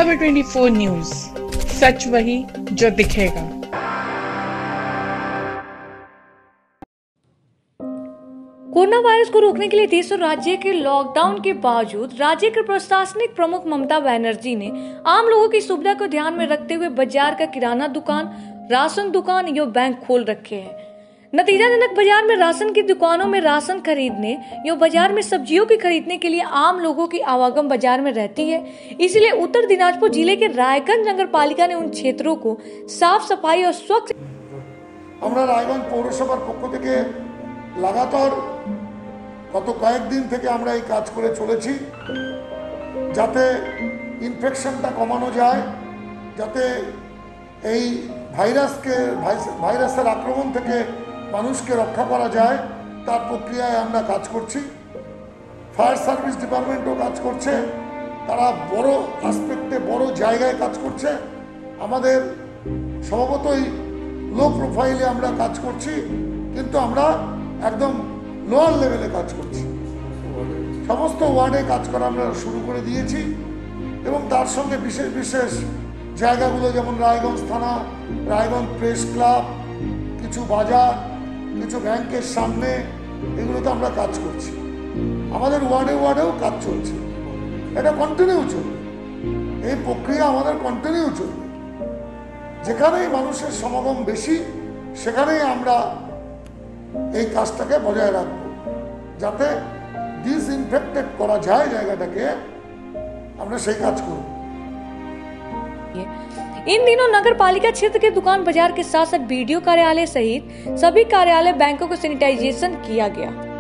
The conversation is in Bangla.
खबर 24 न्यूज, सच वही जो दिखेगा। कोरोना वायरस को रोकने के लिए देश और राज्य के लॉकडाउन के बावजूद राज्य के प्रशासनिक प्रमुख ममता बनर्जी ने आम लोगों की सुविधा को ध्यान में रखते हुए बाजार का किराना दुकान, राशन दुकान या बैंक खोल रखे हैं। नतीजाजनक बाजार में राशन की दुकानों में राशन खरीदने या बाजार में सब्जियों की खरीदने के लिए आम लोगों की आवागम बाजार में रहती है। इसलिए उत्तर दिनाजपुर जिले के रायगंज नगर पालिका ने उन क्षेत्रों को साफ सफाई और स्वच्छ रायगंज पौरसभार पक्ष থেকে লাগাতার গত কয়েকদিন থেকে আমরা এই কাজ করে চলেছি, যাতে ইনফেকশনটা কমানো যায়, যাতে এই ভাইরাসের আক্রমণ থেকে মানুষকে রক্ষা করা যায়, তার প্রক্রিয়ায় আমরা কাজ করছি। ফায়ার সার্ভিস ডিপার্টমেন্টও কাজ করছে, তারা বড় আসপেক্টে বড় জায়গায় কাজ করছে। আমাদের স্বভাবতই লো প্রোফাইলে আমরা কাজ করছি, কিন্তু আমরা একদম লোয়ার লেভেলে কাজ করছি। সমস্ত ওয়ার্ডে কাজ করা আমরা শুরু করে দিয়েছি এবং তার সঙ্গে বিশেষ বিশেষ জায়গাগুলো যেমন রায়গঞ্জ থানা, রায়গঞ্জ প্রেস ক্লাব, কিছু বাজার, কিছু ব্যাংকের সামনে, এগুলোতে আমরা কাজ করছি। আমাদের ওয়ার্ডেও কাজ চলছে, এটা কন্টিনিউ চলবে। এই প্রক্রিয়া আমাদের কন্টিনিউ চলবে। যেখানেই মানুষের সমাগম বেশি সেখানেই আমরা এই কাজটাকে বজায় রাখবো, যাতে ডিসইনফেক্টেড করা যায় জায়গাটাকে, আমরা সেই কাজ করব। इन दिनों नगर पालिका क्षेत्र के दुकान बाजार के साथ साथ बीडीओ कार्यालय सहित सभी कार्यालय बैंकों को सैनिटाइजेशन किया गया।